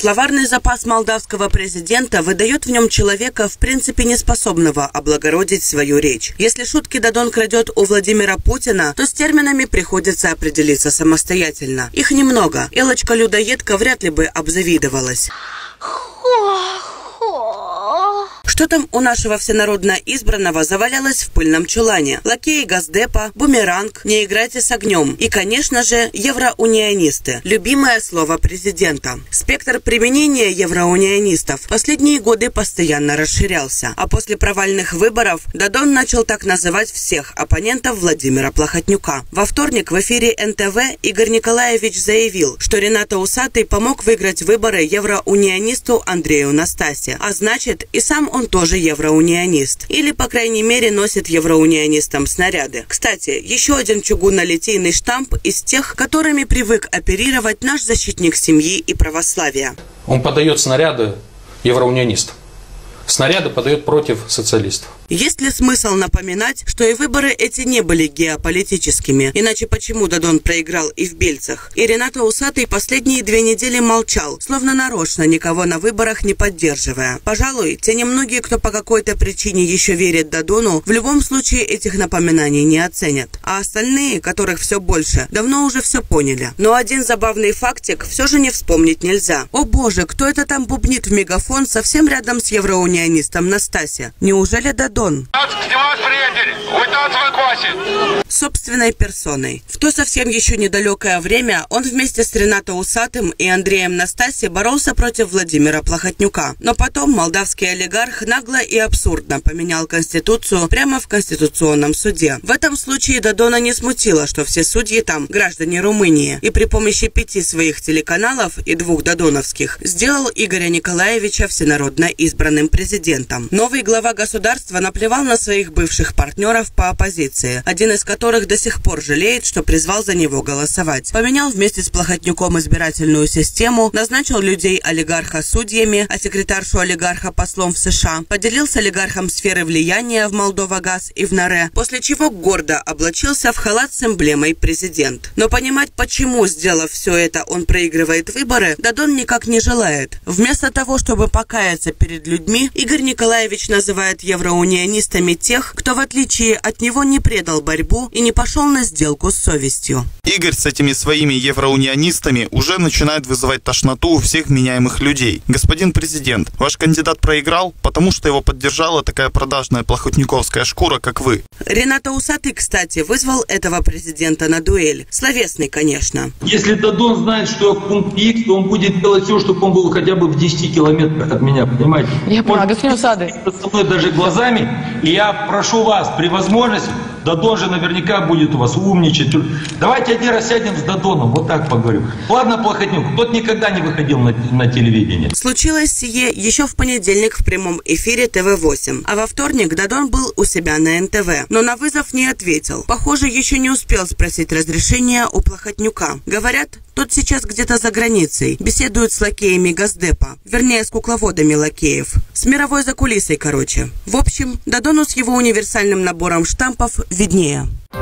Словарный запас молдавского президента выдает в нем человека, в принципе, неспособного облагородить свою речь. Если шутки Дадон крадет у Владимира Путина, то с терминами приходится определиться самостоятельно. Их немного. Элочка-людоедка вряд ли бы обзавидовалась. Что там у нашего всенародно избранного завалялось в пыльном чулане? Лакеи Госдепа, бумеранг, не играйте с огнем. И, конечно же, евроунионисты. Любимое слово президента. Спектр применения евроунионистов в последние годы постоянно расширялся. А после провальных выборов Дадон начал так называть всех оппонентов Владимира Плохотнюка. Во вторник в эфире НТВ Игорь Николаевич заявил, что Ренато Усатый помог выиграть выборы евроунионисту Андрею Настасе. А значит, и сам он тоже евроунионист. Или, по крайней мере, носит евроунионистам снаряды. Кстати, еще один чугунно-литейный штамп из тех, которыми привык оперировать наш защитник семьи и православия. Он подает снаряды евроунионистам. Снаряды подает против социалистов. Есть ли смысл напоминать, что и выборы эти не были геополитическими? Иначе почему Дадон проиграл и в Бельцах? И Ренато Усатый последние 2 недели молчал, словно нарочно, никого на выборах не поддерживая. Пожалуй, те немногие, кто по какой-то причине еще верит Дадону, в любом случае этих напоминаний не оценят. А остальные, которых все больше, давно уже все поняли. Но один забавный фактик все же не вспомнить нельзя. О боже, кто это там бубнит в мегафон совсем рядом с евроунионистом Настасья? Неужели Дадон? Собственной персоной. В то совсем еще недалекое время он вместе с Ренато Усатым и Андреем Настасе боролся против Владимира Плохотнюка. Но потом молдавский олигарх нагло и абсурдно поменял конституцию прямо в Конституционном суде. В этом случае Дадона не смутило, что все судьи там граждане Румынии, и при помощи 5 своих телеканалов и 2 додоновских сделал Игоря Николаевича всенародно избранным президентом. Новый глава государства наплевал на своих бывших партнеров по оппозиции, один из которых до сих пор жалеет, что призвал за него голосовать. Поменял вместе с Плохотнюком избирательную систему, назначил людей олигарха судьями, а секретаршу олигарха послом в США, поделил с олигархом сферы влияния в Молдова-Газ и в НАРЭ, после чего гордо облачился в халат с эмблемой «Президент». Но понимать, почему, сделав все это, он проигрывает выборы, Дадон никак не желает. Вместо того, чтобы покаяться перед людьми, Игорь Николаевич называет евроунионистами тех, кто в отличие от него не предал борьбу и не пошел на сделку с совестью. Игорь с этими своими евроунионистами уже начинает вызывать тошноту у всех меняемых людей. Господин президент, ваш кандидат проиграл, потому что его поддержала такая продажная плохотнюковская шкура, как вы. Ренато Усатый, кстати, вызвал этого президента на дуэль. Словесный, конечно. Если Дадон знает, что я в пункте X, то он будет делать все, чтобы он был хотя бы в 10 километрах от меня, понимаете? Я понимаю, господин Усатый. Со мной даже глазами, и я прошу вас, при возможности, Дадон же наверняка будет у вас умничать. Давайте один раз сядем с Дадоном, вот так поговорю. Ладно, Плохотнюк, тот никогда не выходил на телевидение. Случилось сие еще в понедельник в прямом эфире ТВ-8, а во вторник Дадон был у себя на НТВ, но на вызов не ответил. Похоже, еще не успел спросить разрешения у Плохотнюка. Говорят, тот сейчас где-то за границей, беседует с лакеями Госдепа, вернее, с кукловодами лакеев. С мировой закулисой, короче. В общем, Дадону с его универсальным набором штампов виднее.